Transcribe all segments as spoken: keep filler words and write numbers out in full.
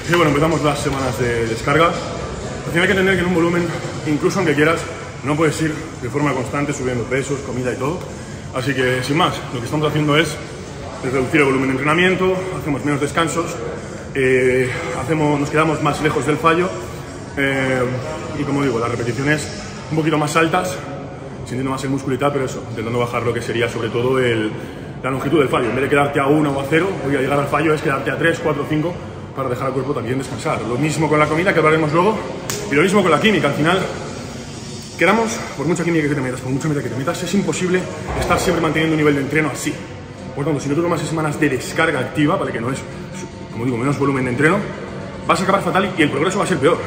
Y bueno, empezamos las semanas de descarga. Hay que entender que en un volumen, incluso aunque quieras, no puedes ir de forma constante subiendo pesos, comida y todo. Así que, sin más, lo que estamos haciendo es reducir el volumen de entrenamiento, hacemos menos descansos, eh, hacemos, nos quedamos más lejos del fallo eh, y, como digo, las repeticiones un poquito más altas, sintiendo más el músculo y tal, pero eso, intentando bajar lo que sería sobre todo el, la longitud del fallo. En vez de quedarte a uno o a cero, voy a llegar al fallo, es quedarte a tres, cuatro, cinco para dejar al cuerpo también descansar. Lo mismo con la comida, que hablaremos luego, y lo mismo con la química. Al final, queramos, por mucha química que te metas, por mucha meta que te metas, es imposible estar siempre manteniendo un nivel de entreno así. Por tanto, si no tú tomas semanas de descarga activa, ¿vale? Que no es, como digo, menos volumen de entreno, vas a acabar fatal y el progreso va a ser peor.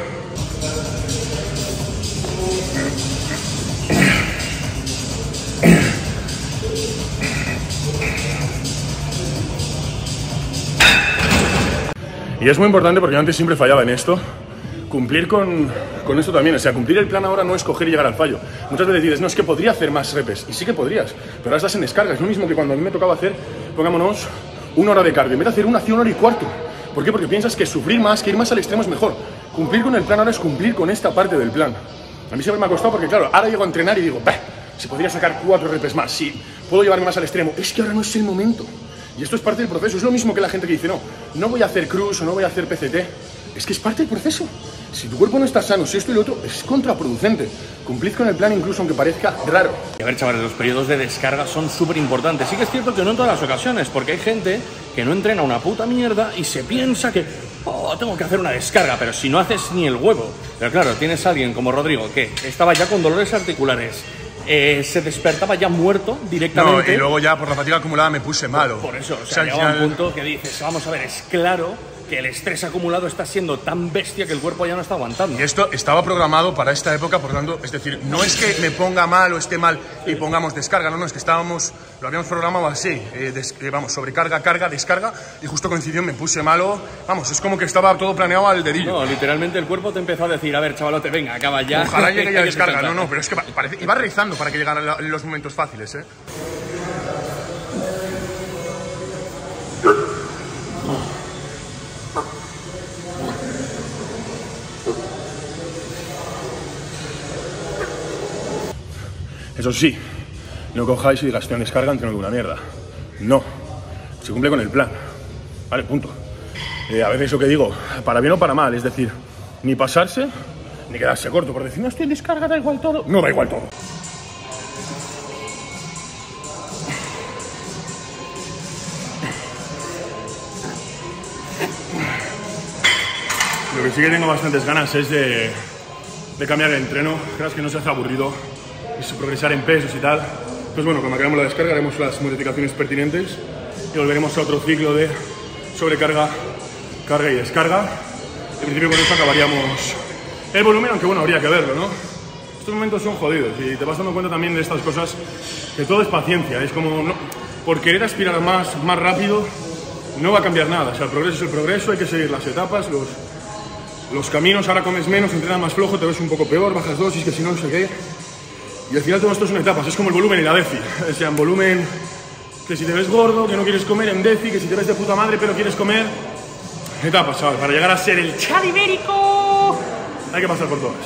Y es muy importante porque yo antes siempre fallaba en esto. Cumplir con, con esto también, o sea, cumplir el plan ahora no es coger y llegar al fallo. Muchas veces dices, no, es que podría hacer más repes, y sí que podrías, pero ahora estás en descarga. Es lo mismo que cuando a mí me tocaba hacer, pongámonos, una hora de cardio, en vez de hacer una, hacía una hora y cuarto. ¿Por qué? Porque piensas que sufrir más, que ir más al extremo es mejor. Cumplir con el plan ahora es cumplir con esta parte del plan. A mí siempre me ha costado porque, claro, ahora llego a entrenar y digo, bah, se podría sacar cuatro repes más, sí, puedo llevarme más al extremo, es que ahora no es el momento. Y esto es parte del proceso, es lo mismo que la gente que dice, no, no voy a hacer cruise o no voy a hacer P C T. Es que es parte del proceso. Si tu cuerpo no está sano, si esto y lo otro, es contraproducente. Cumplid con el plan incluso aunque parezca raro. A ver, chavales, los periodos de descarga son súper importantes. Sí que es cierto que no en todas las ocasiones, porque hay gente que no entrena una puta mierda y se piensa que, oh, tengo que hacer una descarga, pero si no haces ni el huevo. Pero claro, tienes a alguien como Rodrigo que estaba ya con dolores articulares, Eh, se despertaba ya muerto directamente. No, y luego ya por la fatiga acumulada me puse malo. Por, por eso, o sea, o sea llega final... un punto que dices, vamos a ver, es claro que el estrés acumulado está siendo tan bestia que el cuerpo ya no está aguantando. Y esto estaba programado para esta época, por tanto, es decir, no es que me ponga mal o esté mal y pongamos descarga, no, no, es que estábamos, lo habíamos programado así, eh, des, eh, vamos, sobrecarga, carga, descarga, y justo coincidió, me puse malo, vamos, es como que estaba todo planeado al dedillo. No, literalmente el cuerpo te empezó a decir, a ver, chavalote, venga, acaba ya. Ojalá llegue ya descarga, no, no, pero es que parece, iba rezando para que llegaran los momentos fáciles, eh. Eso sí, no cojáis y digáis, estoy en descarga, entreno de una mierda. No, se cumple con el plan. Vale, punto. Eh, a veces lo que digo, para bien o para mal, es decir, ni pasarse, ni quedarse corto por decir, no estoy en descarga, da igual todo. No da igual todo. Lo que sí que tengo bastantes ganas es de, de cambiar el entreno. Creas que no se hace aburrido. Es progresar en pesos y tal. Pues bueno, cuando acabemos la descarga haremos las modificaciones pertinentes y volveremos a otro ciclo de sobrecarga, carga y descarga. En principio con esto acabaríamos el volumen, aunque bueno, habría que verlo, ¿no? Estos momentos son jodidos y te vas dando cuenta también de estas cosas, que todo es paciencia. Es como, no, por querer aspirar más, más rápido, no va a cambiar nada. O sea, el progreso es el progreso, hay que seguir las etapas, los, los caminos. Ahora comes menos, entrenas más flojo, te ves un poco peor, bajas dosis, que si no, no sé qué. Y al final todo esto son etapas, es como el volumen y la defi. O sea, en volumen, que si te ves gordo, que no quieres comer, en defi, que si te ves de puta madre pero quieres comer. Etapas, ¿sabes? Para llegar a ser el Chad ibérico hay que pasar por todas.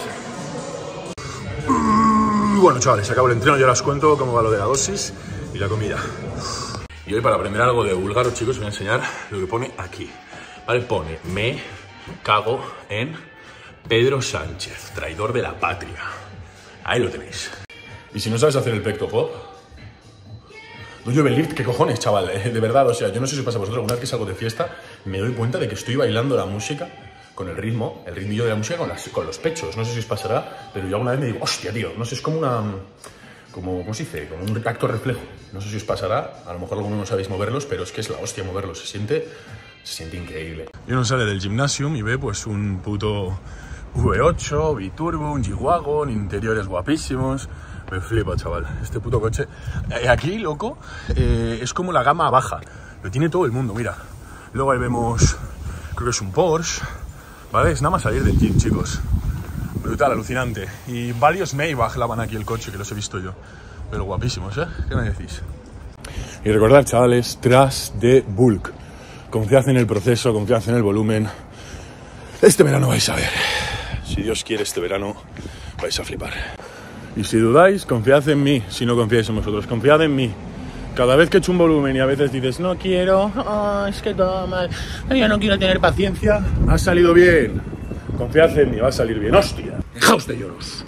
Bueno, chavales, acabo el entreno y ahora os cuento cómo va lo de la dosis y la comida. Y hoy, para aprender algo de búlgaro, chicos, os voy a enseñar lo que pone aquí. Vale, pone, me cago en Pedro Sánchez, traidor de la patria. Ahí lo tenéis. Y si no sabes hacer el pecto pop, doy yo lift, ¿qué cojones, chaval? Eh, de verdad, o sea, yo no sé si os pasa a vosotros, una vez que salgo de fiesta, me doy cuenta de que estoy bailando la música con el ritmo, el ritmillo de la música con, las, con los pechos. No sé si os pasará, pero yo alguna vez me digo, hostia, tío, no sé, es como una, como, ¿cómo se dice? Como un acto reflejo. No sé si os pasará, a lo mejor algunos no sabéis moverlos, pero es que es la hostia moverlos, se siente, se siente increíble. Y uno sale del gimnasium y ve pues un puto V ocho, biturbo, un G-Wagon, interiores guapísimos. Me flipa, chaval, este puto coche. Eh, aquí, loco, eh, es como la gama baja. Lo tiene todo el mundo, mira. Luego ahí vemos, creo que es un Porsche, ¿vale? Es nada más salir del gym, chicos. Brutal, alucinante. Y varios Maybach lavan aquí el coche, que los he visto yo. Pero guapísimos, ¿eh? ¿Qué me decís? Y recordad, chavales, tras de bulk. Confiad en el proceso, confiad en el volumen. Este verano vais a ver. Si Dios quiere, este verano vais a flipar. Y si dudáis, confiad en mí. Si no confiáis en vosotros, confiad en mí. Cada vez que he hecho un volumen y a veces dices, no quiero, oh, es que todo mal, yo no quiero tener paciencia, ha salido bien. Confiad en mí, va a salir bien. ¡Hostia! ¡Dejaos de lloros!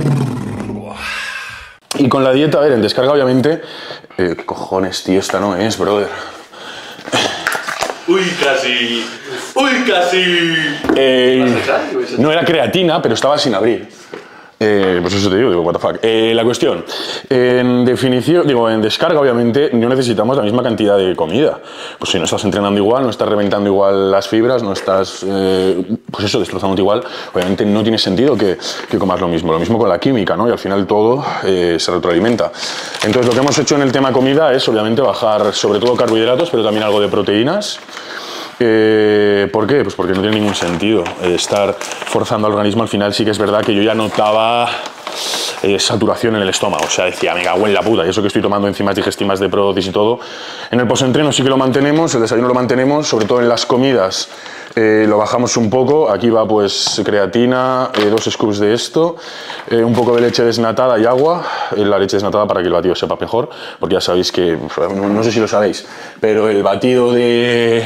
Y con la dieta, a ver, en descarga obviamente... Eh, ¿Qué cojones, tío? Esta no es, brother. ¡Uy, casi! ¡Uy, casi! Eh, no era creatina, pero estaba sin abrir. Eh, pues eso te digo, digo, what the fuck. Eh, la cuestión, en definición, digo, en descarga obviamente no necesitamos la misma cantidad de comida. Pues si no estás entrenando igual, no estás reventando igual las fibras, no estás, eh, pues eso, destrozándote igual, obviamente no tiene sentido que, que comas lo mismo. Lo mismo con la química, ¿no? Y al final todo eh, se retroalimenta. Entonces lo que hemos hecho en el tema comida es obviamente bajar sobre todo carbohidratos, pero también algo de proteínas. Eh, ¿Por qué? Pues porque no tiene ningún sentido eh, estar forzando al organismo. Al final sí que es verdad que yo ya notaba eh, saturación en el estómago, o sea, decía, me cago en la puta, y eso que estoy tomando enzimas digestivas de Prodotis y todo. En el postentreno sí que lo mantenemos, el desayuno lo mantenemos, sobre todo en las comidas eh, lo bajamos un poco. Aquí va pues creatina, eh, dos scoops de esto, eh, un poco de leche desnatada y agua, eh, la leche desnatada para que el batido sepa mejor, porque ya sabéis que, no, no sé si lo sabéis, pero el batido de...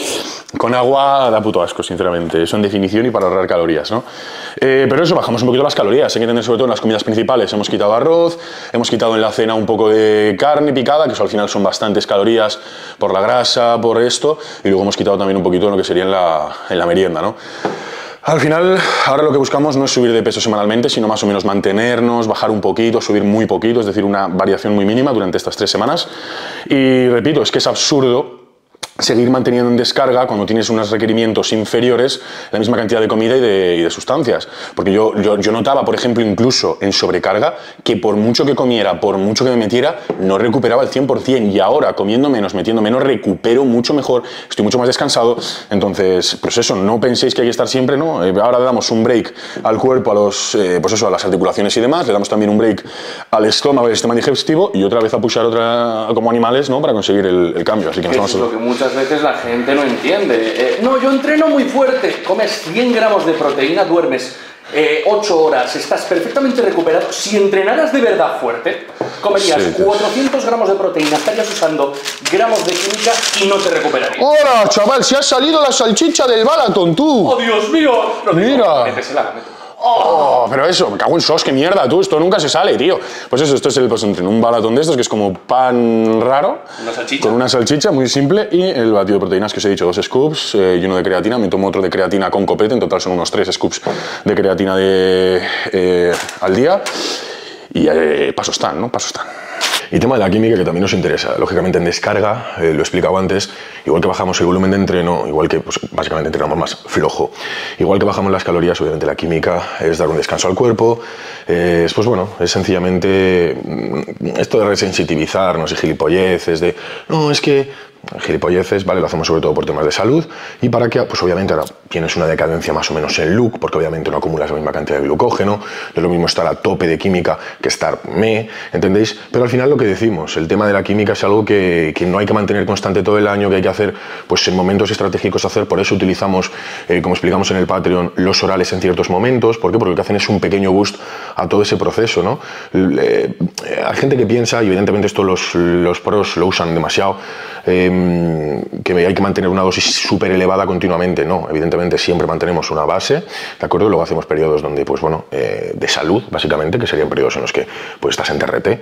con agua da puto asco, sinceramente. Eso en definición y para ahorrar calorías, ¿no? Eh, pero eso, bajamos un poquito las calorías. Hay que tener sobre todo en las comidas principales. Hemos quitado arroz, hemos quitado en la cena un poco de carne picada, que eso al final son bastantes calorías por la grasa, por esto. Y luego hemos quitado también un poquito de lo que sería en la, en la merienda, ¿no? Al final, ahora lo que buscamos no es subir de peso semanalmente, sino más o menos mantenernos, bajar un poquito, subir muy poquito, es decir, una variación muy mínima durante estas tres semanas. Y repito, es que es absurdo seguir manteniendo en descarga cuando tienes unos requerimientos inferiores la misma cantidad de comida y de, y de sustancias. Porque yo, yo, yo notaba, por ejemplo, incluso en sobrecarga, que por mucho que comiera, por mucho que me metiera, no recuperaba el cien por cien. Y ahora, comiendo menos, metiendo menos, recupero mucho mejor, estoy mucho más descansado. Entonces, pues eso, no penséis que hay que estar siempre, ¿no? Eh, ahora le damos un break al cuerpo, a, los, eh, pues eso, a las articulaciones y demás, le damos también un break al estómago, al sistema digestivo, y otra vez a pushar otra, como animales, ¿no? Para conseguir el, el cambio. Así que nos vamos a... Muchas veces la gente no entiende. Eh, no, yo entreno muy fuerte. Comes cien gramos de proteína, duermes eh, ocho horas, estás perfectamente recuperado. Si entrenaras de verdad fuerte, comerías sí, cuatrocientos gramos de proteína, estarías usando gramos de química y no te recuperarías. ¡Hola, chaval! ¡Se ha salido la salchicha del Balaton, tú! ¡Oh, Dios mío! Lo Mira. Métesela, métesela. Oh, pero eso, me cago en sos, qué mierda, tú, esto nunca se sale, tío. Pues eso, esto es el postentreno, un balatón de estos que es como pan raro, una salchicha. Con una salchicha muy simple y el batido de proteínas que os he dicho, dos scoops eh, y uno de creatina. Me tomo otro de creatina con copete, en total son unos tres scoops de creatina de, eh, al día. Y eh, paso están, ¿no? Paso están. Y tema de la química, que también nos interesa. Lógicamente en descarga, eh, lo he explicado antes, igual que bajamos el volumen de entreno, igual que pues, básicamente entrenamos más flojo, igual que bajamos las calorías, obviamente la química es dar un descanso al cuerpo, eh, es, pues bueno, es sencillamente esto de resensitivizarnos y gilipolleces, de no, es que gilipolleces, ¿vale? Lo hacemos sobre todo por temas de salud y para que, pues obviamente ahora tienes una decadencia más o menos en look, porque obviamente no acumulas la misma cantidad de glucógeno, no es lo mismo estar a tope de química que estar me, ¿entendéis? Pero al final lo que decimos, el tema de la química es algo que, que no hay que mantener constante todo el año, que hay que hacer, pues en momentos estratégicos hacer, por eso utilizamos, eh, como explicamos en el Patreon, los orales en ciertos momentos. ¿Por qué? Porque lo que hacen es un pequeño boost a todo ese proceso, ¿no? Eh, hay gente que piensa, y evidentemente esto los, los pros lo usan demasiado, eh, que hay que mantener una dosis súper elevada continuamente. No, evidentemente siempre mantenemos una base, ¿de acuerdo? Luego hacemos periodos donde, pues bueno, eh, de salud, básicamente, que serían periodos en los que pues estás en T R T.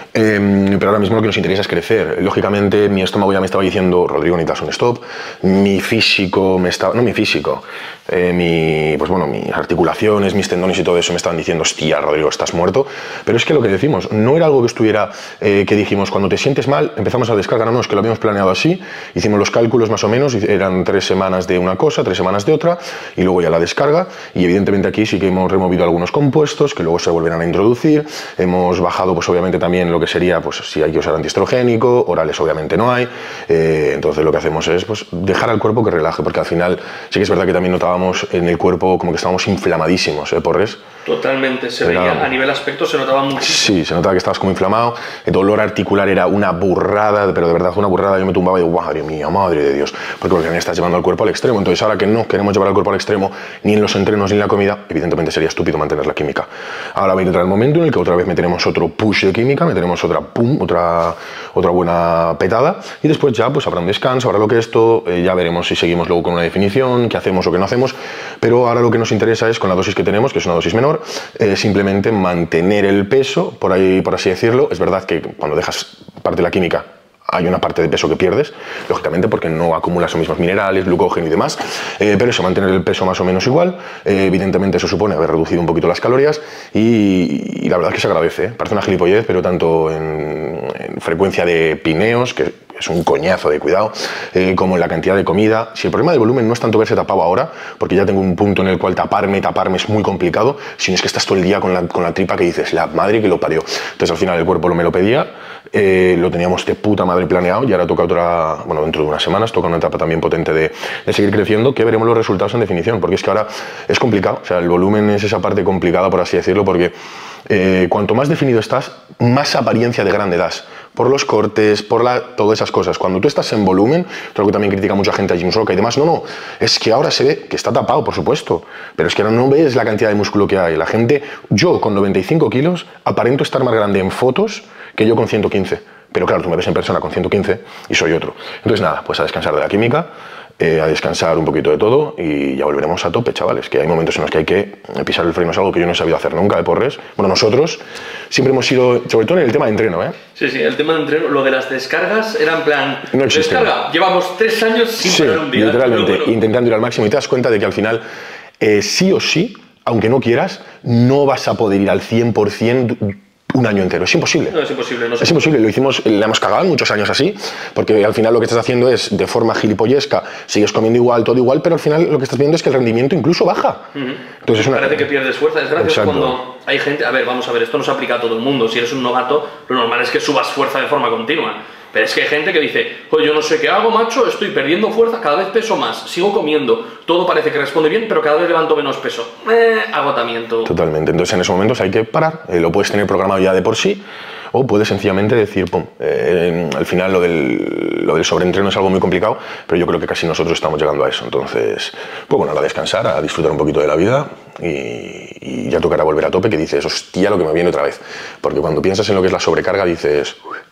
Eh, pero ahora mismo lo que nos interesa es crecer. Lógicamente, mi estómago ya me estaba diciendo, Rodrigo, necesitas un stop. Mi físico me estaba... No, mi físico. Eh, mi, pues bueno, mis articulaciones, mis tendones y todo eso me estaban diciendo, hostia, Rodrigo, estás muerto. Pero es que lo que decimos, no era algo que estuviera, eh, que dijimos, cuando te sientes mal, empezamos a descargar. No, no, es que lo habíamos planeado así, hicimos los cálculos más o menos, eran tres semanas de una cosa, tres semanas de otra, y luego ya la descarga. Y evidentemente aquí sí que hemos removido algunos compuestos que luego se volverán a introducir. Hemos bajado, pues obviamente también lo que sería, pues si hay que usar antiestrogénico, orales obviamente no hay. Eh, entonces lo que hacemos es, pues, dejar al cuerpo que relaje, porque al final sí que es verdad que también notábamos en el cuerpo como que estábamos inflamadísimos, ¿eh, Porres? Totalmente, se Era, veía a nivel aspecto, se notaba mucho. Sí, se notaba que estabas como inflamado, el dolor articular era una burrada, pero de verdad una burrada, yo me tumbaba y digo, madre mía, madre de Dios, porque porque me estás llevando al cuerpo al extremo. Entonces ahora que no queremos llevar al cuerpo al extremo, ni en los entrenos ni en la comida, evidentemente sería estúpido mantener la química. Ahora va a entrar el momento en el que otra vez meteremos otro push de química, meteremos otra pum, otra, otra buena petada, y después ya pues habrá un descanso, habrá lo que esto, eh, ya veremos si seguimos luego con una definición, qué hacemos o qué no hacemos, pero ahora lo que nos interesa es, con la dosis que tenemos, que es una dosis menor, eh, simplemente mantener el peso, por ahí, por así decirlo. Es verdad que cuando dejas parte de la química hay una parte de peso que pierdes, lógicamente porque no acumulas los mismos minerales, glucógeno y demás, eh, pero eso, mantener el peso más o menos igual, eh, evidentemente eso supone haber reducido un poquito las calorías y, y la verdad es que se agradece, ¿eh? Parece una gilipollez, pero tanto en, en frecuencia de pineos, que es un coñazo de cuidado, eh, como en la cantidad de comida. Si el problema del volumen no es tanto verse tapado ahora, porque ya tengo un punto en el cual taparme, taparme es muy complicado, sino es que estás todo el día con la, con la tripa que dices, la madre que lo parió. Entonces al final el cuerpo lo me lo pedía, eh, lo teníamos de puta madre planeado y ahora toca otra, bueno, dentro de unas semanas toca una etapa también potente de, de seguir creciendo, que veremos los resultados en definición, porque es que ahora es complicado, o sea, el volumen es esa parte complicada, por así decirlo, porque eh, cuanto más definido estás, más apariencia de grande das. Por los cortes, por la, todas esas cosas. Cuando tú estás en volumen, lo que también critica mucha gente a Jim Roca y demás, no, no, es que ahora se ve que está tapado, por supuesto, pero es que ahora no ves la cantidad de músculo que hay. La gente, yo con noventa y cinco kilos, aparento estar más grande en fotos que yo con ciento quince. Pero claro, tú me ves en persona con ciento quince y soy otro. Entonces nada, pues a descansar de la química, eh, a descansar un poquito de todo y ya volveremos a tope, chavales, que hay momentos en los que hay que pisar el freno, es algo que yo no he sabido hacer nunca de porres. Bueno, nosotros siempre hemos sido, sobre todo en el tema de entreno, ¿eh? Sí, sí, el tema de entreno, lo de las descargas era en plan, no existe. Descarga, llevamos tres años sin sí, parar un día. literalmente, Pero bueno, intentando ir al máximo y te das cuenta de que al final, eh, sí o sí, aunque no quieras, no vas a poder ir al cien por cien un año entero, es imposible. No, es imposible. No es imposible, lo hicimos, le hemos cagado muchos años así, porque al final lo que estás haciendo es, de forma gilipollesca, sigues comiendo igual, todo igual, pero al final lo que estás viendo es que el rendimiento incluso baja. Uh-huh. Entonces es una... Parece que pierdes fuerza, es gracioso cuando hay gente, a ver, vamos a ver, esto no se aplica a todo el mundo, si eres un novato, lo normal es que subas fuerza de forma continua. Pero es que hay gente que dice, pues yo no sé qué hago, macho, estoy perdiendo fuerza, cada vez peso más, sigo comiendo, todo parece que responde bien, pero cada vez levanto menos peso. Eh, agotamiento. Totalmente, entonces en esos momentos hay que parar, eh, lo puedes tener programado ya de por sí, o puedes sencillamente decir, pum, eh, al final lo del, lo del sobreentreno es algo muy complicado, pero yo creo que casi nosotros estamos llegando a eso. Entonces, pues bueno, a descansar, a disfrutar un poquito de la vida y, y ya tocará volver a tope, que dices, hostia, lo que me viene otra vez. Porque cuando piensas en lo que es la sobrecarga dices,